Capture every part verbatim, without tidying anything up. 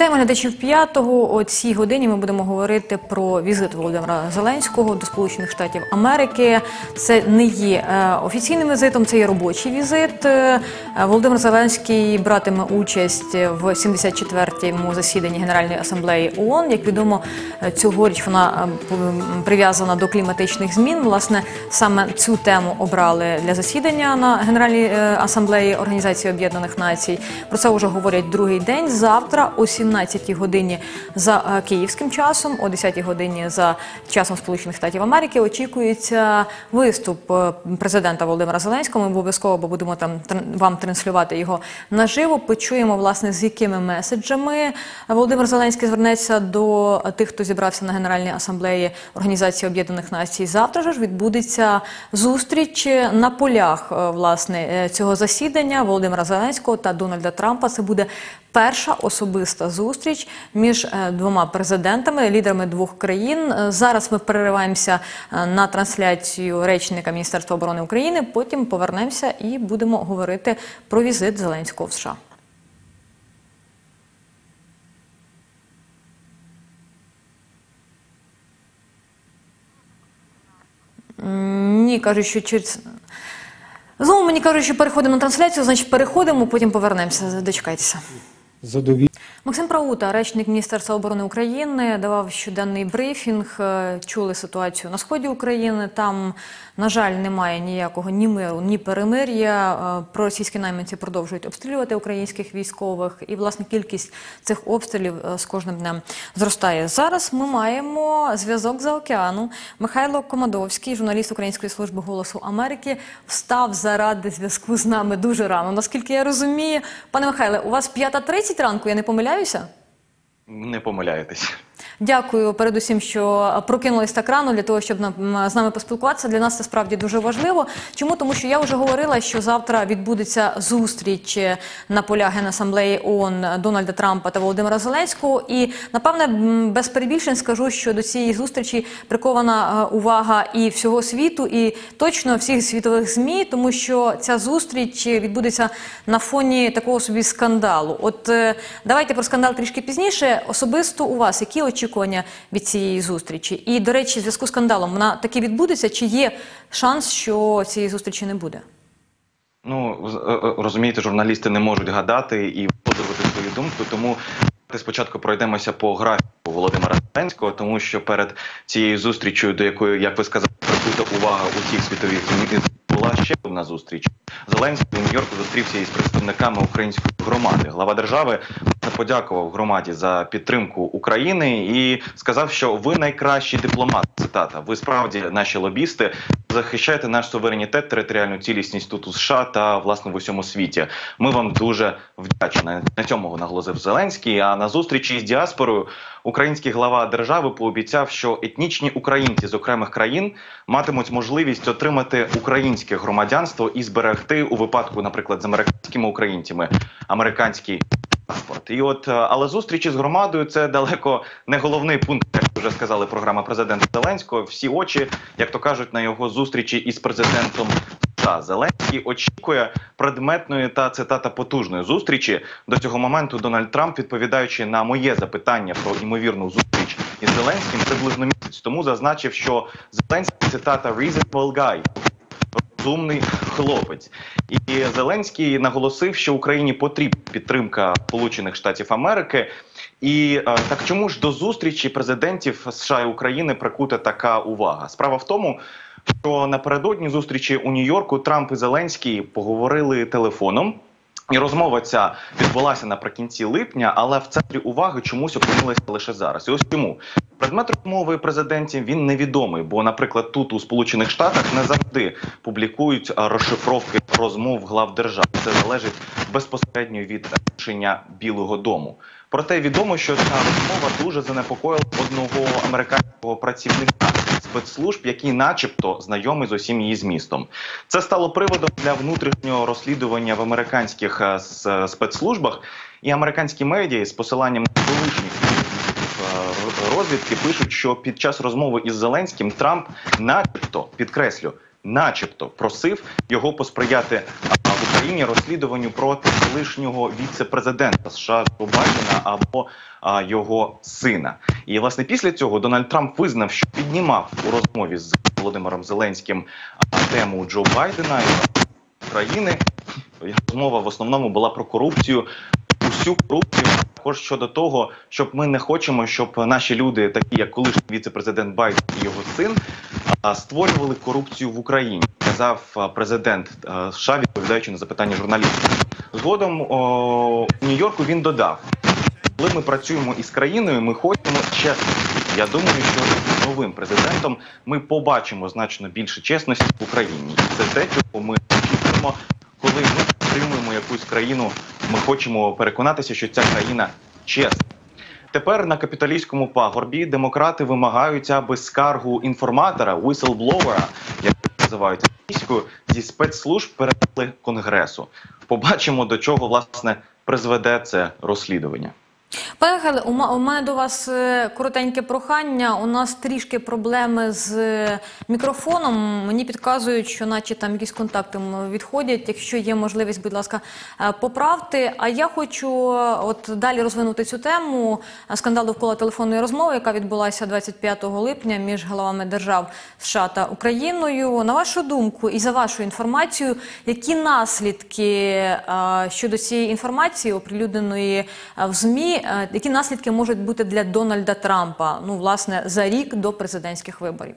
Вітаємо глядачів п'ятого. О цій годині ми будемо говорити про візит Володимира Зеленського до Сполучених Штатів Америки. Це не є офіційним візитом, це є робочий візит. Володимир Зеленський братиме участь в сімдесят четвертому засіданні Генеральної асамблеї ООН. Як відомо, цьогоріч вона прив'язана до кліматичних змін. Власне, саме цю тему обрали для засідання на Генеральній асамблеї Організації Об'єднаних Націй. Про це вже говорять другий день. Завтра о сімнадцятій годині за київським часом, о десятій годині за часом Сполучених Штатів Америки очікується виступ президента Володимира Зеленського. Ми обов'язково будемо там вам транслювати його наживо. Почуємо, власне, з якими меседжами Володимир Зеленський звернеться до тих, хто зібрався на Генеральній асамблеї Організації Об'єднаних Націй. Завтра ж відбудеться зустріч на полях, власне, цього засідання Володимира Зеленського та Дональда Трампа. Це буде перша особиста зустріч між двома президентами, лідерами двох країн. Зараз ми перериваємося на трансляцію речника Міністерства оборони України, потім повернемося і будемо говорити про візит Зеленського в США. Ні, кажуть, що через... Знову мені кажуть, що переходимо на трансляцію, значить переходимо, потім повернемося. Дочекайтеся. Задові... Максим Праута, речник Міністерства оборони України, давав щоденний брифінг. Чули ситуацію на сході України. Там, на жаль, немає ніякого ні миру, ні перемир'я. Проросійські найманці продовжують обстрілювати українських військових. І, власне, кількість цих обстрілів з кожним днем зростає. Зараз ми маємо зв'язок за океану. Михайло Комадовський, журналіст Української служби «Голосу Америки», встав заради зв'язку з нами дуже рано. Наскільки я розумію, пане Михайле, у вас п'ята тридцять ранку, я не помиляюся? Не помиляєтесь. Дякую передусім, що прокинулись так рано для того, щоб з нами поспілкуватися. Для нас це справді дуже важливо. Чому? Тому що я вже говорила, що завтра відбудеться зустріч на полях Генасамблеї ООН Дональда Трампа та Володимира Зеленського. І, напевне, без перебільшень скажу, що до цієї зустрічі прикована увага і всього світу, і точно всіх світових ЗМІ, тому що ця зустріч відбудеться на фоні такого собі скандалу. От давайте про скандал трішки пізніше. Особисто у вас які очікування від цієї зустрічі? І, до речі, в зв'язку з скандалом, вона таки відбудеться, чи є шанс, що цієї зустрічі не буде? Ну, розумієте, журналісти не можуть гадати і висловлювати свою думку, тому спочатку пройдемося по графіку Володимира Зеленського, тому що перед цією зустрічю, до якої, як ви сказали, прикута увага усіх світових ЗМІ, була ще одна зустріч. Зеленський у Нью-Йорку зустрівся із представниками української громади. Глава держави подякував громаді за підтримку України і сказав, що ви найкращий дипломат, цитата, ви справді наші лобісти, захищаєте наш суверенітет, територіальну цілісність тут у США та, власне, в усьому світі. Ми вам дуже вдячні. На цьому наголосив Зеленський, а на зустрічі з діаспорою український глава держави пообіцяв, що етнічні українці з окремих країн матимуть можливість отримати українське громадянство і зберегти у випадку, наприклад, з американськими українцями американський паспорт. І от, але зустрічі з громадою – це далеко не головний пункт, як вже сказали, програма президента Зеленського. Всі очі, як то кажуть, на його зустрічі із президентом США. Зеленський очікує предметної та, цитата, потужної зустрічі. До цього моменту Дональд Трамп, відповідаючи на моє запитання про ймовірну зустріч із Зеленським приблизно місяць тому, зазначив, що Зеленський, цитата, «reasonable guy», розумний хлопець. І Зеленський наголосив, що Україні потрібна підтримка Сполучених Штатів Америки. І так чому ж до зустрічі президентів США і України прикута така увага? Справа в тому, що напередодні зустрічі у Нью-Йорку Трамп і Зеленський поговорили телефоном. І розмова ця відбулася наприкінці липня, але в центрі уваги чомусь опинилася лише зараз. І ось чому. Предмет розмови президентів, він невідомий, бо, наприклад, тут у Сполучених Штатах не завжди публікують розшифровки розмов глав держав. Це залежить безпосередньо від рішення Білого дому. Проте відомо, що ця розмова дуже занепокоїла одного американського працівника спецслужб, який начебто знайомий з усім її змістом. Це стало приводом для внутрішнього розслідування в американських спецслужбах, і американські медіа з посиланням на колишніх розвідки пишуть, що під час розмови із Зеленським Трамп начебто, підкреслю, начебто просив його посприяти в Україні розслідуванню проти колишнього віце-президента США Джо Байдена або а, його сина. І, власне, після цього Дональд Трамп визнав, що піднімав у розмові з Володимиром Зеленським а, тему Джо Байдена і України. Розмова в основному була про корупцію, усю корупцію, також щодо того, щоб ми не хочемо, щоб наші люди, такі як колишній віце-президент Байден і його син, створювали корупцію в Україні, сказав президент США, відповідаючи на запитання журналістів. Згодом о, в Нью-Йорку він додав: коли ми працюємо із країною, ми хочемо чесності. Я думаю, що з новим президентом ми побачимо значно більше чесності в Україні. І це те, чого ми очікуємо, коли ми підтримуємо якусь країну, ми хочемо переконатися, що ця країна чесна. Тепер на Капітолійському пагорбі демократи вимагають, аби скаргу інформатора, whistleblower, як називають англійською, зі спецслужб передали Конгресу. Побачимо, до чого, власне, призведе це розслідування. Пане Михайле, у мене до вас коротеньке прохання. У нас трішки проблеми з мікрофоном. Мені підказують, що наче там якісь контакти відходять. Якщо є можливість, будь ласка, поправте. А я хочу от далі розвинути цю тему скандалу довкола телефонної розмови, яка відбулася двадцять п'ятого липня між головами держав США та Україною. На вашу думку і за вашу інформацію, які наслідки щодо цієї інформації, оприлюдненої в ЗМІ, які наслідки можуть бути для Дональда Трампа, ну, власне, за рік до президентських виборів?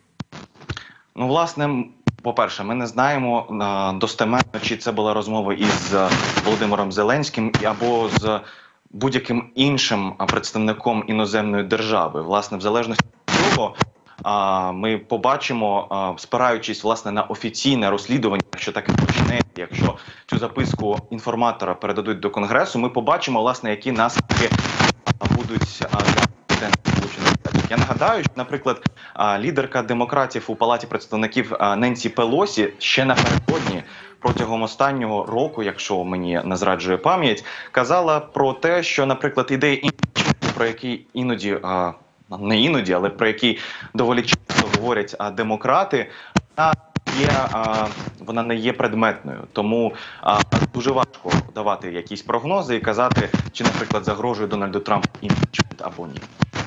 Ну, власне, по-перше, ми не знаємо достеменно, чи це була розмова із Володимиром Зеленським або з будь-яким іншим представником іноземної держави. Власне, в залежності від цього, ми побачимо, спираючись, власне, на офіційне розслідування, якщо так і почнеться, якщо цю записку інформатора передадуть до Конгресу, ми побачимо, власне, які наслідки будуть для президента Сполучених Штатів. Я нагадаю, що, наприклад, лідерка демократів у Палаті представників Ненсі Пелосі ще напередодні, протягом останнього року, якщо мені не зраджує пам'ять, казала про те, що, наприклад, ідея імпічменту, про який іноді, не іноді, але про який доволі часто говорять демократи, вона є, вона не є предметною. Тому дуже важко давати якісь прогнози і казати, чи, наприклад, загрожує Дональду Трампу імпічмент або ні.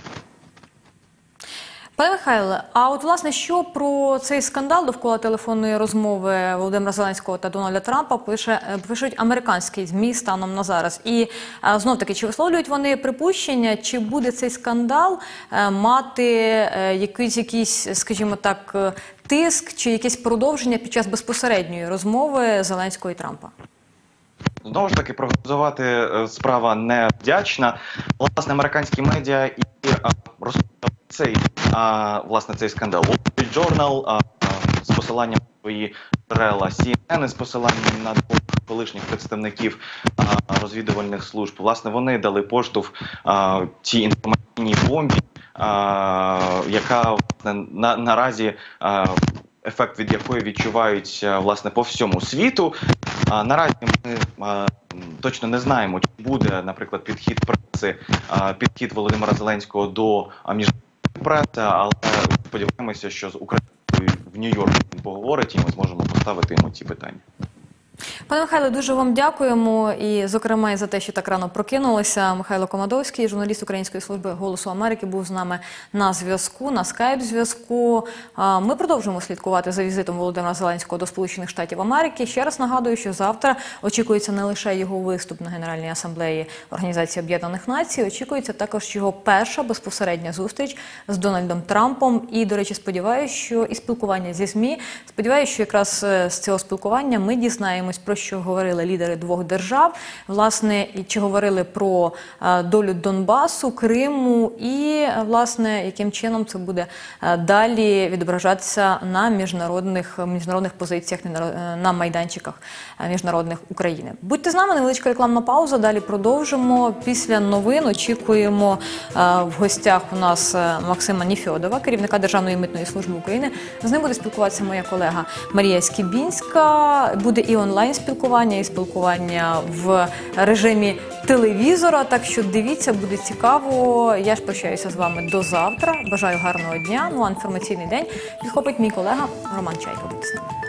Пане Михайле, а от, власне, що про цей скандал довкола телефонної розмови Володимира Зеленського та Дональда Трампа пише, пишуть американські ЗМІ станом на зараз? І знов-таки, чи висловлюють вони припущення, чи буде цей скандал мати якийсь, якийсь, скажімо так, тиск, чи якесь продовження під час безпосередньої розмови Зеленського і Трампа? Знову ж таки, прогнозувати справа невдячна. Власне, американські медіа і розповідають цей, а, власне, цей скандал. Wall Street Journal а, а, з посиланням на свої джерела, Сі Ен Ен з посиланням на двох колишніх представників а, розвідувальних служб. Власне, вони дали поштовх а, цій інформаційній бомбі, а, яка, власне, на, наразі а, ефект від якої відчувають, власне, по всьому світу. А, наразі ми а, точно не знаємо, чи буде, наприклад, підхід преси, а, підхід Володимира Зеленського до міжнародної преси, але сподіваємося, що з Україною в Нью-Йорку він поговорить і ми зможемо поставити йому ці питання. Пане Михайло, дуже вам дякуємо і, зокрема, і за те, що так рано прокинулися. Михайло Комадовський, журналіст Української служби «Голосу Америки», був з нами на зв'язку, на скайп-зв'язку. Ми продовжуємо слідкувати за візитом Володимира Зеленського до Сполучених Штатів Америки. Ще раз нагадую, що завтра очікується не лише його виступ на Генеральній асамблеї Організації Об'єднаних Націй, очікується також його перша безпосередня зустріч з Дональдом Трампом. І, до речі, сподіваюся, що і спілкування зі ЗМІ, сподіваюся, що якраз з цього спілкування ми дізнаємось, про що говорили лідери двох держав, власне, чи говорили про а, долю Донбасу, Криму і, власне, яким чином це буде а, далі відображатися на міжнародних, міжнародних позиціях, на майданчиках а, міжнародних України. Будьте з нами, невеличка рекламна пауза, далі продовжимо. Після новин очікуємо а, в гостях у нас Максима Нефьодова, керівника Державної митної служби України. З ним буде спілкуватися моя колега Марія Скібінська. Буде і онлайн спілкування спілкування, і спілкування в режимі телевізора. Так що дивіться, буде цікаво. Я ж прощаюся з вами до завтра. Бажаю гарного дня. Ну а інформаційний день підхопить мій колега Роман Чайка. Будьте з нами.